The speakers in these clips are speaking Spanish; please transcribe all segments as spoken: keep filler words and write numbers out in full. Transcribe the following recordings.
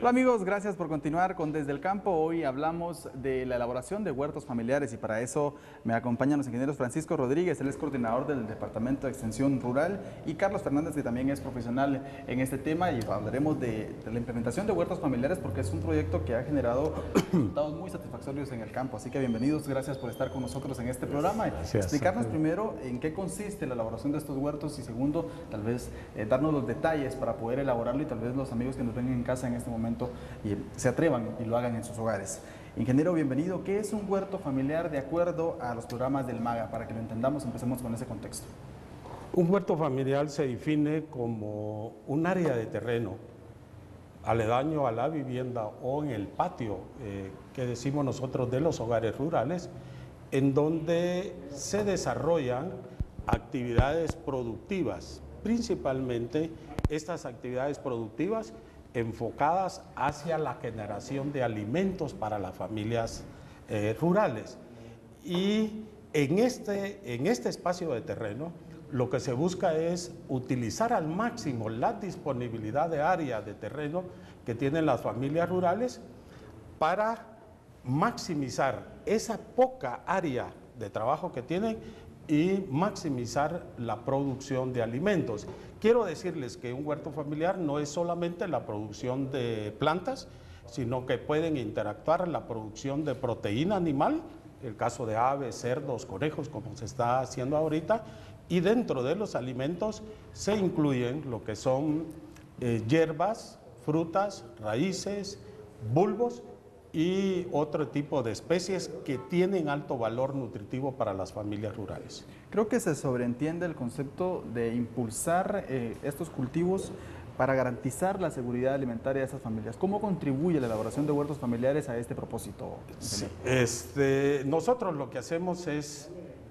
Hola amigos, gracias por continuar con Desde el Campo. Hoy hablamos de la elaboración de huertos familiares y para eso me acompañan los ingenieros Francisco Rodríguez, él es coordinador del Departamento de Extensión Rural, y Carlos Fernández, que también es profesional en este tema, y hablaremos de, de la implementación de huertos familiares porque es un proyecto que ha generado resultados muy satisfactorios en el campo. Así que bienvenidos, gracias por estar con nosotros en este programa. Gracias. Explicarnos primero en qué consiste la elaboración de estos huertos y segundo, tal vez eh, darnos los detalles para poder elaborarlo y tal vez los amigos que nos ven en casa en este momento y se atrevan y lo hagan en sus hogares. Ingeniero, bienvenido. ¿Qué es un huerto familiar de acuerdo a los programas del MAGA? Para que lo entendamos, empecemos con ese contexto. Un huerto familiar se define como un área de terreno aledaño a la vivienda o en el patio, eh, que decimos nosotros de los hogares rurales, en donde se desarrollan actividades productivas, principalmente estas actividades productivas enfocadas hacia la generación de alimentos para las familias eh, rurales. Y en este, en este espacio de terreno, lo que se busca es utilizar al máximo la disponibilidad de área de terreno que tienen las familias rurales para maximizar esa poca área de trabajo que tienen y maximizar la producción de alimentos. Quiero decirles que un huerto familiar no es solamente la producción de plantas, sino que pueden interactuar la producción de proteína animal, el caso de aves, cerdos, conejos, como se está haciendo ahorita, y dentro de los alimentos se incluyen lo que son eh, hierbas, frutas, raíces, bulbos y otro tipo de especies que tienen alto valor nutritivo para las familias rurales. Creo que se sobreentiende el concepto de impulsar eh, estos cultivos para garantizar la seguridad alimentaria de esas familias. ¿Cómo contribuye la elaboración de huertos familiares a este propósito? Sí, este, nosotros lo que hacemos es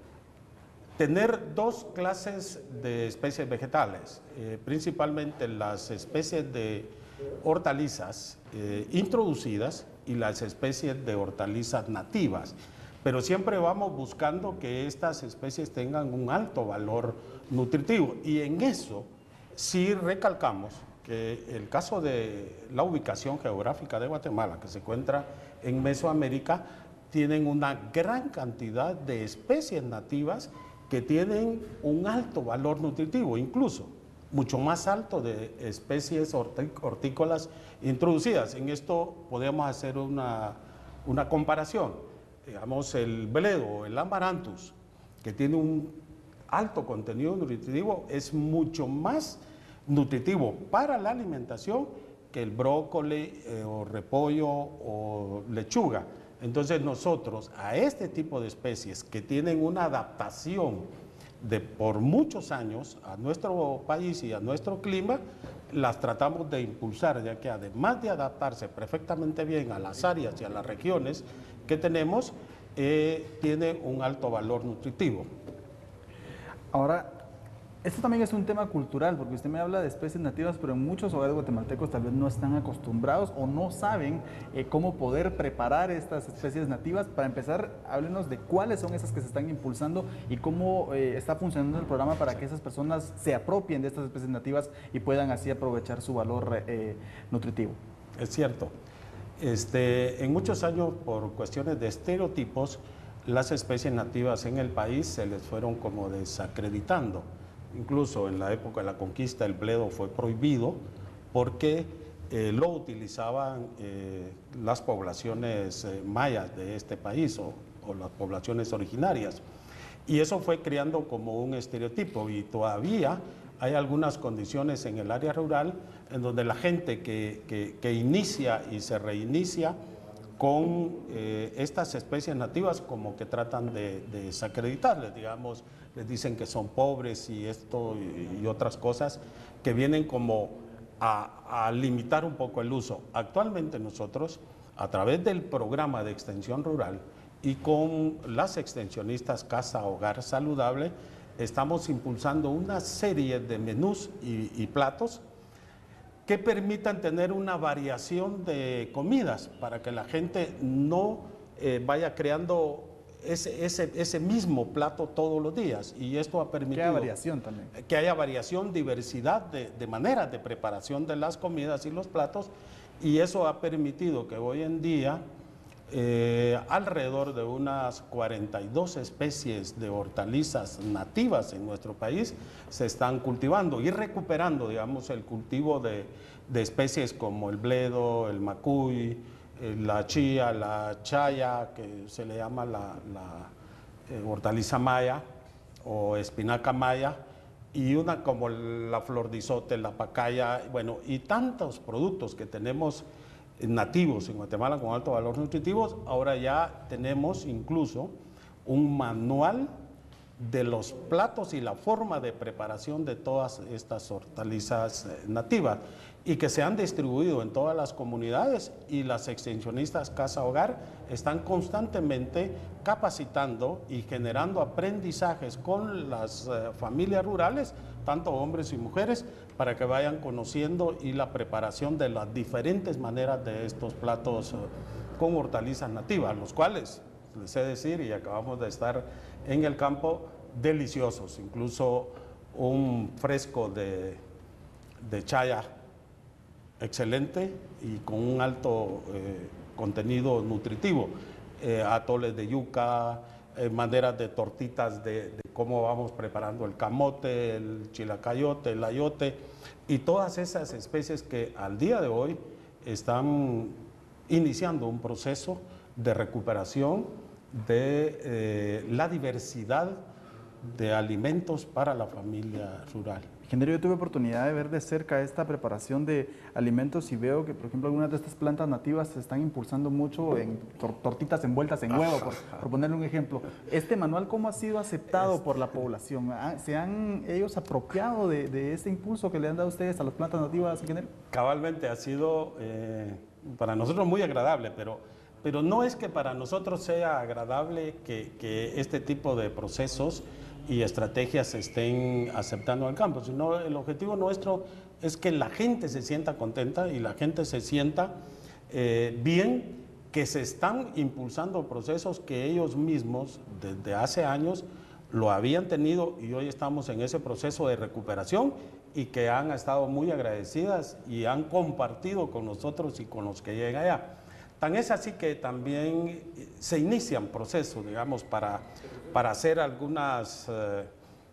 tener dos clases de especies vegetales, eh, principalmente las especies de hortalizas eh, introducidas y las especies de hortalizas nativas, pero siempre vamos buscando que estas especies tengan un alto valor nutritivo, y en eso sí recalcamos que el caso de la ubicación geográfica de Guatemala, que se encuentra en Mesoamérica, tienen una gran cantidad de especies nativas que tienen un alto valor nutritivo, incluso mucho más alto de especies hortícolas introducidas. En esto podemos hacer una, una comparación. Digamos, el bledo, el amaranthus, que tiene un alto contenido nutritivo, es mucho más nutritivo para la alimentación que el brócoli eh, o repollo o lechuga. Entonces nosotros a este tipo de especies que tienen una adaptación de por muchos años a nuestro país y a nuestro clima, las tratamos de impulsar, ya que además de adaptarse perfectamente bien a las áreas y a las regiones que tenemos, eh, tiene un alto valor nutritivo. Ahora, esto también es un tema cultural, porque usted me habla de especies nativas, pero en muchos hogares guatemaltecos tal vez no están acostumbrados o no saben eh, cómo poder preparar estas especies nativas. Para empezar, háblenos de cuáles son esas que se están impulsando y cómo eh, está funcionando el programa para que esas personas se apropien de estas especies nativas y puedan así aprovechar su valor eh, nutritivo. Es cierto. Este, en muchos años, por cuestiones de estereotipos, las especies nativas en el país se les fueron como desacreditando. Incluso en la época de la conquista el bledo fue prohibido porque eh, lo utilizaban eh, las poblaciones eh, mayas de este país o, o las poblaciones originarias. Y eso fue creando como un estereotipo, y todavía hay algunas condiciones en el área rural en donde la gente que, que, que inicia y se reinicia con eh, estas especies nativas como que tratan de, de desacreditarles, digamos, les dicen que son pobres y esto y, y otras cosas que vienen como a, a limitar un poco el uso. Actualmente nosotros, a través del programa de extensión rural y con las extensionistas Casa Hogar Saludable, estamos impulsando una serie de menús y, y platos que permitan tener una variación de comidas para que la gente no eh, vaya creando ese, ese, ese mismo plato todos los días, y esto ha permitido que haya variación también. Que haya variación, diversidad de, de maneras de preparación de las comidas y los platos, y eso ha permitido que hoy en día eh, alrededor de unas cuarenta y dos especies de hortalizas nativas en nuestro país se están cultivando y recuperando, digamos, el cultivo de, de especies como el bledo, el macuy, eh, la chía, la chaya, que se le llama la, la eh, hortaliza maya o espinaca maya, y una como la flor de izote, la pacaya, bueno, y tantos productos que tenemos nativos en Guatemala con alto valor nutritivos. Ahora ya tenemos incluso un manual de los platos y la forma de preparación de todas estas hortalizas nativas, y que se han distribuido en todas las comunidades, y las extensionistas Casa Hogar están constantemente capacitando y generando aprendizajes con las eh, familias rurales, tanto hombres y mujeres, para que vayan conociendo y la preparación de las diferentes maneras de estos platos eh, con hortalizas nativas, los cuales, les sé decir, y acabamos de estar en el campo, deliciosos. Incluso un fresco de, de chaya excelente y con un alto eh, contenido nutritivo, eh, atoles de yuca, eh, maneras de tortitas de, de cómo vamos preparando el camote, el chilacayote, el ayote, y todas esas especies que al día de hoy están iniciando un proceso de recuperación de eh, la diversidad de alimentos para la familia rural. Ingeniero, yo tuve oportunidad de ver de cerca esta preparación de alimentos y veo que, por ejemplo, algunas de estas plantas nativas se están impulsando mucho en tor tortitas envueltas en huevo, por, por ponerle un ejemplo. ¿Este manual cómo ha sido aceptado este... por la población? ¿Se han ellos apropiado de, de este impulso que le han dado ustedes a las plantas nativas, ingeniero? Cabalmente ha sido eh, para nosotros muy agradable, pero, pero no es que para nosotros sea agradable que, que este tipo de procesos y estrategias se estén aceptando al campo, sino el objetivo nuestro es que la gente se sienta contenta y la gente se sienta eh, bien, que se están impulsando procesos que ellos mismos desde hace años lo habían tenido, y hoy estamos en ese proceso de recuperación, y que han estado muy agradecidas y han compartido con nosotros y con los que llegan allá. Tan es así que también se inician procesos, digamos, para, para hacer algunas eh,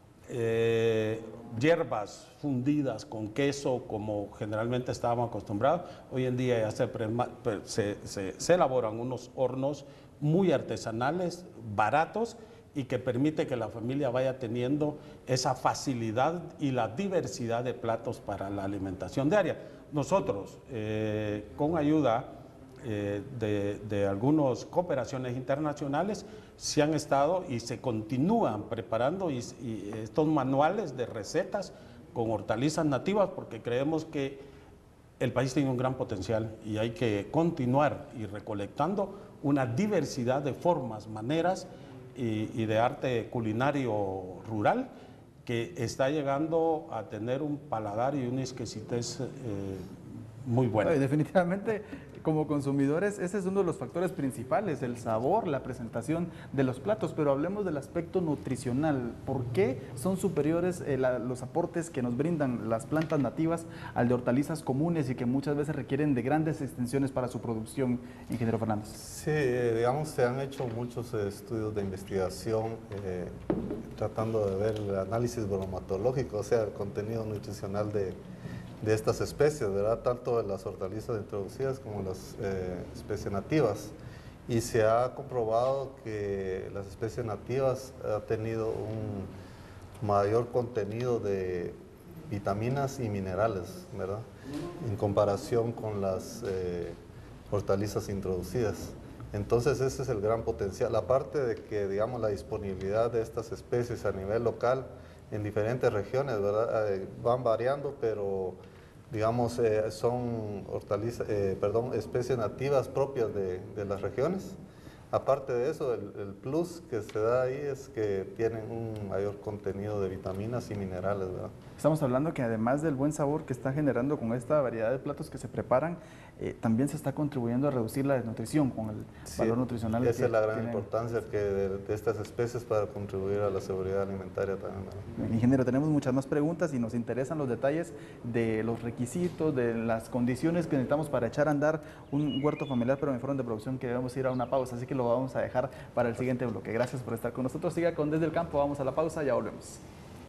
eh, hierbas fundidas con queso, como generalmente estábamos acostumbrados. Hoy en día ya se, se, se, se elaboran unos hornos muy artesanales, baratos, y que permite que la familia vaya teniendo esa facilidad y la diversidad de platos para la alimentación diaria. Nosotros, eh, con ayuda Eh, de, de algunas cooperaciones internacionales, se han estado y se continúan preparando y, y estos manuales de recetas con hortalizas nativas, porque creemos que el país tiene un gran potencial y hay que continuar y recolectando una diversidad de formas, maneras y, y de arte culinario rural que está llegando a tener un paladar y una exquisitez eh, muy buena. Definitivamente, como consumidores, ese es uno de los factores principales, el sabor, la presentación de los platos, pero hablemos del aspecto nutricional. ¿Por qué son superiores eh, la, los aportes que nos brindan las plantas nativas al de hortalizas comunes y que muchas veces requieren de grandes extensiones para su producción, ingeniero Fernández? Sí, eh, digamos, se han hecho muchos eh, estudios de investigación eh, tratando de ver el análisis bromatológico, o sea, el contenido nutricional de de estas especies, ¿verdad? Tanto de las hortalizas introducidas como las eh, especies nativas. Y se ha comprobado que las especies nativas han tenido un mayor contenido de vitaminas y minerales, ¿verdad? En comparación con las eh, hortalizas introducidas. Entonces ese es el gran potencial, aparte de que, digamos, la disponibilidad de estas especies a nivel local en diferentes regiones, ¿verdad? Eh, van variando, pero digamos, eh, son hortalizas, eh, perdón, especies nativas propias de, de las regiones. Aparte de eso, el, el plus que se da ahí es que tienen un mayor contenido de vitaminas y minerales, ¿verdad? Estamos hablando que además del buen sabor que está generando con esta variedad de platos que se preparan, eh, también se está contribuyendo a reducir la desnutrición con el Sí, valor nutricional. esa que es la gran tienen. importancia que de, de estas especies para contribuir a la seguridad alimentaria también, ¿verdad? Ingeniero, tenemos muchas más preguntas y nos interesan los detalles de los requisitos, de las condiciones que necesitamos para echar a andar un huerto familiar, pero me fueron de producción que debemos ir a una pausa, así que lo vamos a dejar para el siguiente bloque. Gracias por estar con nosotros. Siga con Desde el Campo, vamos a la pausa, ya volvemos.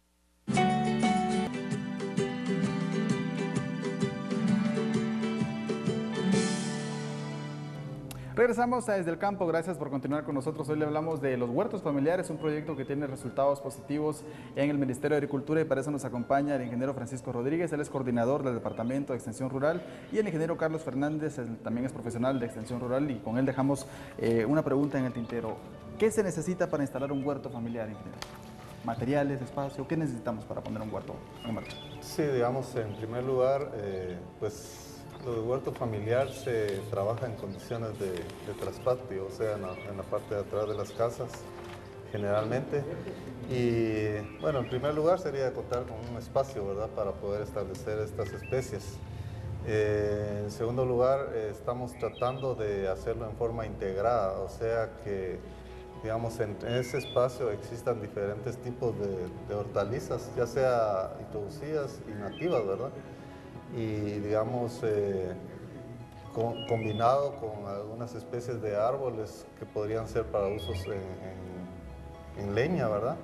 Regresamos a Desde el Campo, gracias por continuar con nosotros. Hoy le hablamos de los huertos familiares, un proyecto que tiene resultados positivos en el Ministerio de Agricultura y para eso nos acompaña el ingeniero Francisco Rodríguez, él es coordinador del Departamento de Extensión Rural, y el ingeniero Carlos Fernández, él también es profesional de Extensión Rural, y con él dejamos eh, una pregunta en el tintero. ¿Qué se necesita para instalar un huerto familiar, ingeniero? ¿Materiales, espacio? ¿Qué necesitamos para poner un huerto en marcha? Sí, digamos, en primer lugar, eh, pues lo de huerto familiar se trabaja en condiciones de, de traspatio, o sea, en la, en la parte de atrás de las casas, generalmente. Y bueno, en primer lugar sería contar con un espacio, ¿verdad?, para poder establecer estas especies. Eh, en segundo lugar, eh, estamos tratando de hacerlo en forma integrada, o sea que, digamos, en ese espacio existan diferentes tipos de, de hortalizas, ya sea introducidas y nativas, ¿verdad? Y digamos, eh, con, combinado con algunas especies de árboles que podrían ser para usos en, en, en leña, ¿verdad?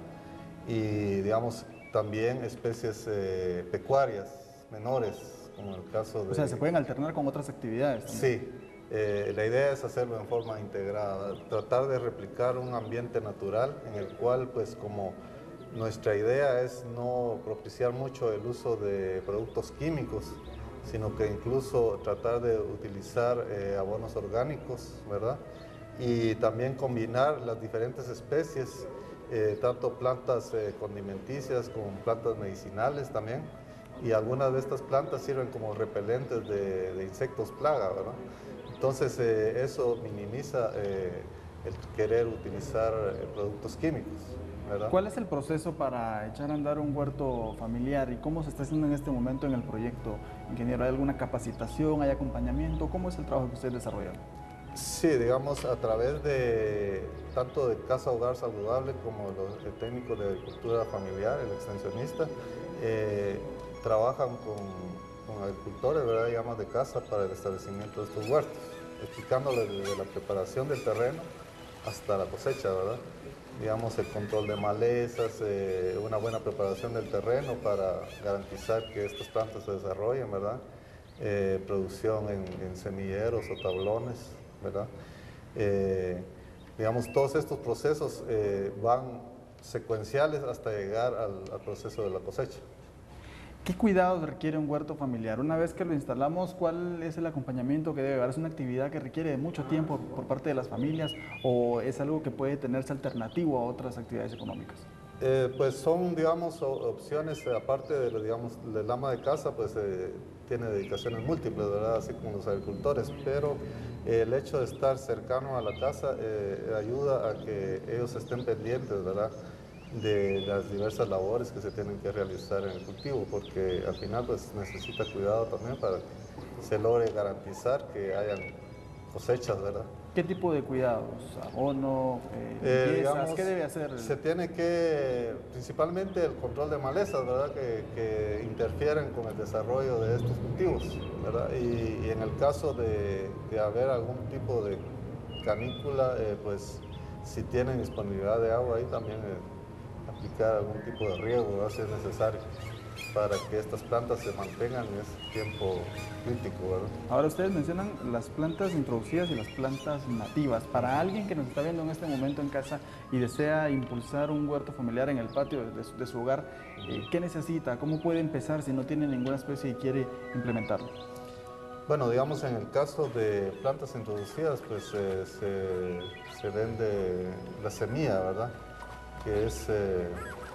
Y digamos, también especies eh, pecuarias menores, como el caso de... O sea, se pueden alternar con otras actividades también. Sí, eh, la idea es hacerlo en forma integrada, tratar de replicar un ambiente natural en el cual, pues, como nuestra idea es no propiciar mucho el uso de productos químicos, sino que incluso tratar de utilizar eh, abonos orgánicos, ¿verdad? Y también combinar las diferentes especies, eh, tanto plantas eh, condimenticias como plantas medicinales también, y algunas de estas plantas sirven como repelentes de, de insectos plaga, ¿verdad? Entonces eh, eso minimiza eh, el querer utilizar eh, productos químicos, ¿verdad? ¿Cuál es el proceso para echar a andar un huerto familiar y cómo se está haciendo en este momento en el proyecto, ingeniero? ¿Hay alguna capacitación, hay acompañamiento? ¿Cómo es el trabajo que ustedes desarrollan? Sí, digamos, a través de tanto de Casa Hogar Saludable como los eh, técnicos de agricultura familiar, el extensionista, eh, trabajan con, con agricultores, ¿verdad?, y amas de casa para el establecimiento de estos huertos, explicándoles desde la preparación del terreno hasta la cosecha, ¿verdad? Digamos, el control de malezas, eh, una buena preparación del terreno para garantizar que estas plantas se desarrollen, ¿verdad? Eh, producción en, en semilleros o tablones, ¿verdad? Eh, digamos, todos estos procesos eh, van secuenciales hasta llegar al, al proceso de la cosecha. ¿Qué cuidados requiere un huerto familiar? Una vez que lo instalamos, ¿cuál es el acompañamiento que debe haber? ¿Es una actividad que requiere de mucho tiempo por parte de las familias o es algo que puede tenerse alternativo a otras actividades económicas? Eh, pues son, digamos, opciones, eh, aparte de, digamos, del ama de casa, pues eh, tiene dedicaciones múltiples, ¿verdad?, así como los agricultores, pero eh, el hecho de estar cercano a la casa eh, ayuda a que ellos estén pendientes, ¿verdad?, de las diversas labores que se tienen que realizar en el cultivo, porque al final pues necesita cuidado también para que se logre garantizar que hayan cosechas, ¿verdad? ¿Qué tipo de cuidados? ¿Abono? Eh, Eh, limpiezas? digamos, ¿Qué debe hacer? Se tiene que, principalmente el control de malezas, ¿verdad?, que, que interfieren con el desarrollo de estos cultivos, ¿verdad? Y, y en el caso de, de haber algún tipo de canícula, eh, pues si tienen disponibilidad de agua ahí también eh, aplicar algún tipo de riego, ¿verdad?, si es necesario, para que estas plantas se mantengan en ese tiempo crítico, ¿verdad? Ahora ustedes mencionan las plantas introducidas y las plantas nativas. Para alguien que nos está viendo en este momento en casa y desea impulsar un huerto familiar en el patio de su, de su hogar, eh, ¿qué necesita? ¿Cómo puede empezar si no tiene ninguna especie y quiere implementarlo? Bueno, digamos, en el caso de plantas introducidas, pues eh, se, se vende la semilla, ¿verdad?, que es eh,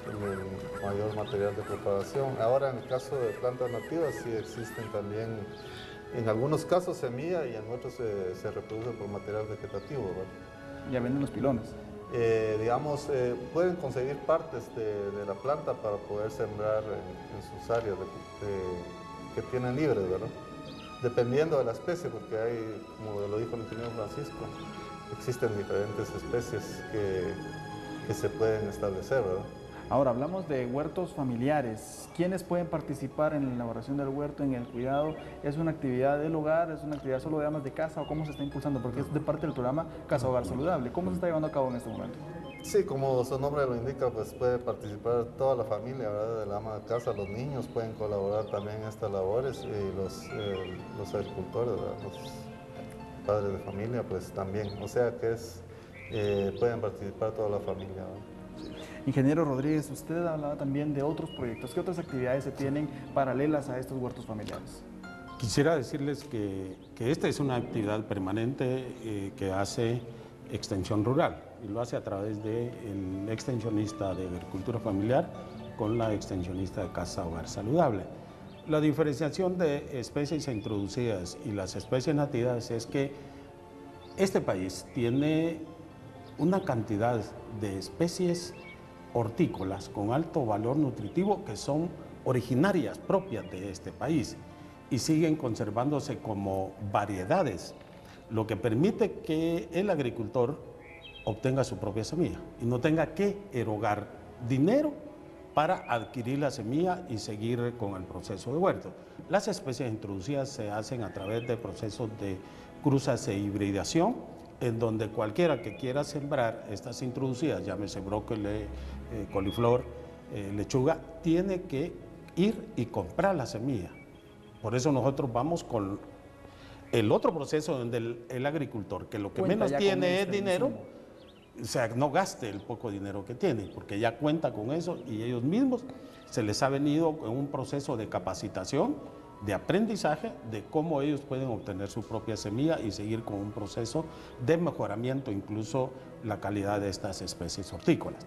el mayor material de preparación. Ahora, en el caso de plantas nativas, sí existen también, en algunos casos semilla y en otros se, se reproduce por material vegetativo, ¿verdad? Ya venden los pilones. Eh, digamos, eh, pueden conseguir partes de, de la planta para poder sembrar en, en sus áreas de, de, que tienen libres, ¿verdad? Dependiendo de la especie, porque hay, como lo dijo el ingeniero Francisco, existen diferentes especies que, que se pueden establecer, ¿verdad? Ahora, hablamos de huertos familiares. ¿Quiénes pueden participar en la elaboración del huerto, en el cuidado? ¿Es una actividad del hogar? ¿Es una actividad solo de amas de casa? ¿O cómo se está impulsando? Porque es de parte del programa Casa Hogar Saludable. ¿Cómo se está llevando a cabo en este momento? Sí, como su nombre lo indica, pues puede participar toda la familia, ¿verdad? De la ama de casa. Los niños pueden colaborar también en estas labores y los, eh, los agricultores, ¿verdad? Los padres de familia, pues también. O sea que es, eh, pueden participar toda la familia, ¿verdad? Ingeniero Rodríguez, usted hablaba también de otros proyectos. ¿Qué otras actividades se tienen paralelas a estos huertos familiares? Quisiera decirles que, que esta es una actividad permanente eh, que hace Extensión Rural y lo hace a través del extensionista de Agricultura Familiar con la extensionista de Casa Hogar Saludable. La diferenciación de especies introducidas y las especies nativas es que este país tiene una cantidad de especies hortícolas con alto valor nutritivo que son originarias propias de este país y siguen conservándose como variedades, lo que permite que el agricultor obtenga su propia semilla y no tenga que erogar dinero para adquirir la semilla y seguir con el proceso de huerto. Las especies introducidas se hacen a través de procesos de cruzas e hibridación, en donde cualquiera que quiera sembrar estas introducidas, llámese brócoli, eh, coliflor, eh, lechuga, tiene que ir y comprar la semilla. Por eso nosotros vamos con el otro proceso donde el, el agricultor, que lo que Cuenta menos tiene este es dinero, insumo. o sea, no gaste el poco dinero que tiene, porque ya cuenta con eso y ellos mismos se les ha venido en un proceso de capacitación, de aprendizaje, de cómo ellos pueden obtener su propia semilla y seguir con un proceso de mejoramiento, incluso la calidad de estas especies hortícolas.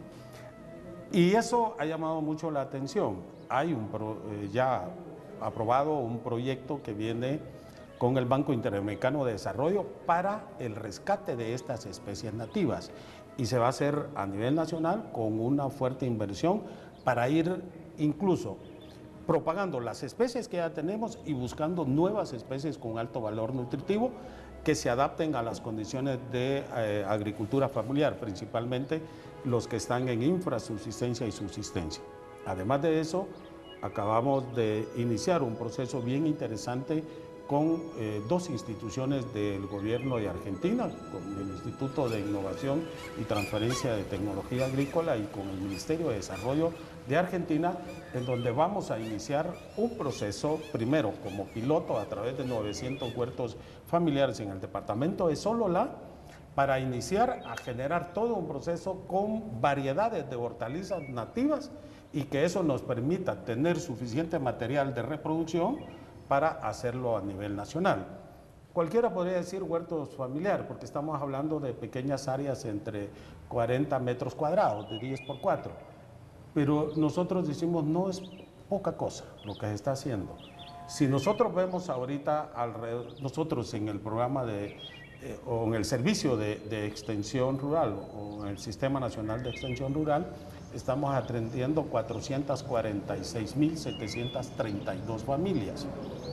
Y eso ha llamado mucho la atención. Hay un pro, eh, ya aprobado un proyecto que viene con el Banco Interamericano de Desarrollo para el rescate de estas especies nativas y se va a hacer a nivel nacional con una fuerte inversión para ir incluso propagando las especies que ya tenemos y buscando nuevas especies con alto valor nutritivo que se adapten a las condiciones de eh, agricultura familiar, principalmente los que están en infrasubsistencia y subsistencia. Además de eso, acabamos de iniciar un proceso bien interesante con eh, dos instituciones del gobierno de Argentina, con el Instituto de Innovación y Transferencia de Tecnología Agrícola y con el Ministerio de Desarrollo de Argentina, en donde vamos a iniciar un proceso, primero como piloto a través de novecientos huertos familiares en el departamento de Sololá, para iniciar a generar todo un proceso con variedades de hortalizas nativas y que eso nos permita tener suficiente material de reproducción para hacerlo a nivel nacional. Cualquiera podría decir huertos familiar, porque estamos hablando de pequeñas áreas entre cuarenta metros cuadrados, de diez por cuatro. Pero nosotros decimos, no es poca cosa lo que se está haciendo. Si nosotros vemos ahorita, alrededor, nosotros en el programa de, eh, o en el servicio de, de extensión rural, o en el Sistema Nacional de Extensión Rural, estamos atendiendo cuatrocientas cuarenta y seis mil setecientas treinta y dos familias.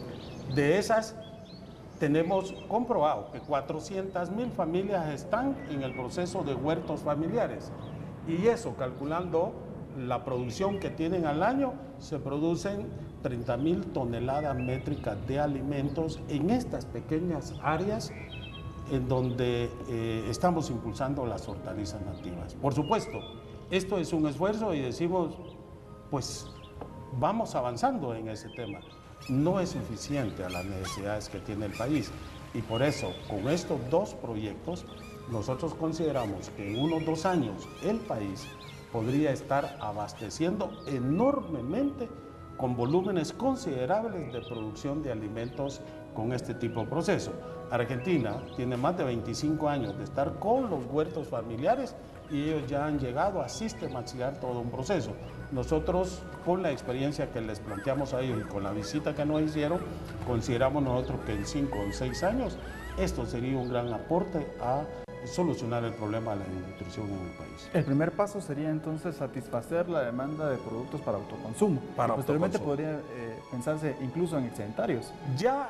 De esas, tenemos comprobado que cuatrocientas mil familias están en el proceso de huertos familiares. Y eso, calculando la producción que tienen al año, se producen treinta mil toneladas métricas de alimentos en estas pequeñas áreas en donde eh, estamos impulsando las hortalizas nativas. Por supuesto, esto es un esfuerzo y decimos, pues vamos avanzando en ese tema. No es suficiente a las necesidades que tiene el país y por eso con estos dos proyectos nosotros consideramos que en unos dos años el país podría estar abasteciendo enormemente con volúmenes considerables de producción de alimentos con este tipo de proceso. Argentina tiene más de veinticinco años de estar con los huertos familiares y ellos ya han llegado a sistematizar todo un proceso. Nosotros, con la experiencia que les planteamos a ellos y con la visita que nos hicieron, consideramos nosotros que en cinco o seis años esto sería un gran aporte a solucionar el problema de la desnutrición en el país. El primer paso sería entonces satisfacer la demanda de productos para autoconsumo. Para y posteriormente autoconsumo. podría eh, pensarse incluso en excedentarios. Ya,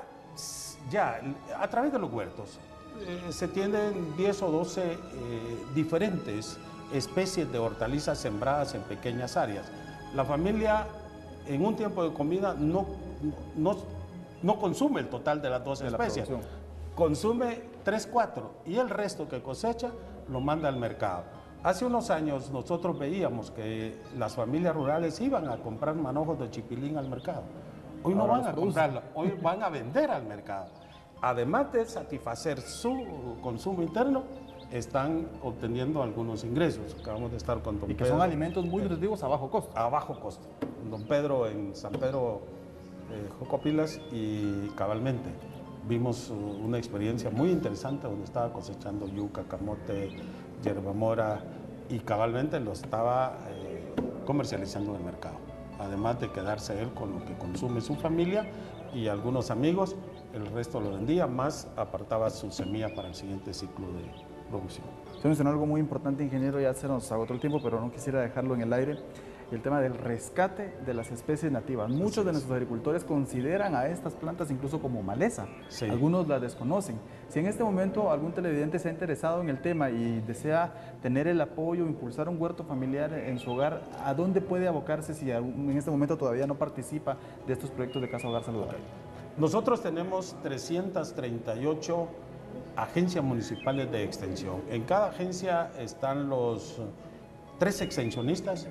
ya a través de los huertos eh, se tienen diez o doce eh, diferentes especies de hortalizas sembradas en pequeñas áreas. La familia en un tiempo de comida no, no, no consume el total de las doce De la especies, producción. consume tres, cuatro y el resto que cosecha lo manda al mercado. Hace unos años nosotros veíamos que las familias rurales iban a comprar manojos de chipilín al mercado. Hoy no Ahora van los a producen. comprarlo, hoy van a vender al mercado. Además de satisfacer su consumo interno, están obteniendo algunos ingresos. Acabamos de estar con don Y que Pedro, son alimentos muy nutritivos a bajo costo. a bajo costo. Don Pedro en San Pedro eh, Jocopilas y cabalmente vimos uh, una experiencia muy interesante donde estaba cosechando yuca, camote, yerbamora y cabalmente lo estaba eh, comercializando en el mercado. Además de quedarse él con lo que consume su familia y algunos amigos, el resto lo vendía, más apartaba su semilla para el siguiente ciclo de producción. Usted mencionó algo muy importante, ingeniero, ya se nos agotó el tiempo, pero no quisiera dejarlo en el aire. El tema del rescate de las especies nativas. Muchos de nuestros agricultores consideran a estas plantas incluso como maleza. Sí. Algunos las desconocen. Si en este momento algún televidente se ha interesado en el tema y desea tener el apoyo, impulsar un huerto familiar en su hogar, ¿a dónde puede abocarse si en este momento todavía no participa de estos proyectos de Casa Hogar Saludable? Nosotros tenemos trescientas treinta y ocho agencias municipales de extensión. En cada agencia están los tres extensionistas,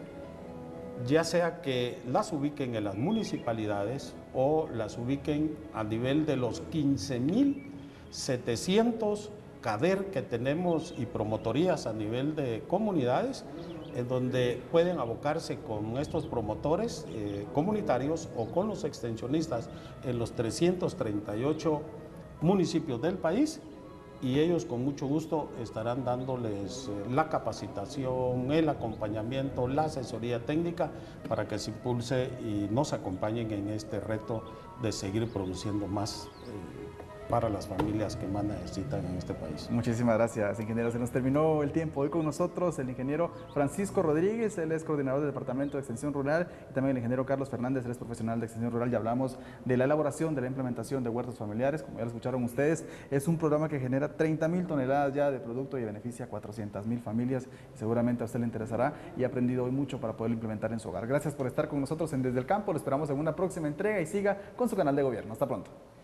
ya sea que las ubiquen en las municipalidades o las ubiquen a nivel de los quince mil setecientos CADER que tenemos y promotorías a nivel de comunidades, en donde pueden abocarse con estos promotores eh, comunitarios o con los extensionistas en los trescientos treinta y ocho municipios del país, y ellos con mucho gusto estarán dándoles eh, la capacitación, el acompañamiento, la asesoría técnica para que se impulse y nos acompañen en este reto de seguir produciendo más eh, para las familias que más necesitan en este país. Muchísimas gracias, ingeniero. Se nos terminó el tiempo. Hoy con nosotros el ingeniero Francisco Rodríguez, él es coordinador del Departamento de Extensión Rural, y también el ingeniero Carlos Fernández, él es profesional de Extensión Rural, y hablamos de la elaboración, de la implementación de huertos familiares. Como ya lo escucharon ustedes, es un programa que genera treinta mil toneladas ya de producto y beneficia a cuatrocientas mil familias. Seguramente a usted le interesará y ha aprendido hoy mucho para poderlo implementar en su hogar. Gracias por estar con nosotros en Desde el Campo. Lo esperamos en una próxima entrega y siga con su canal de gobierno. Hasta pronto.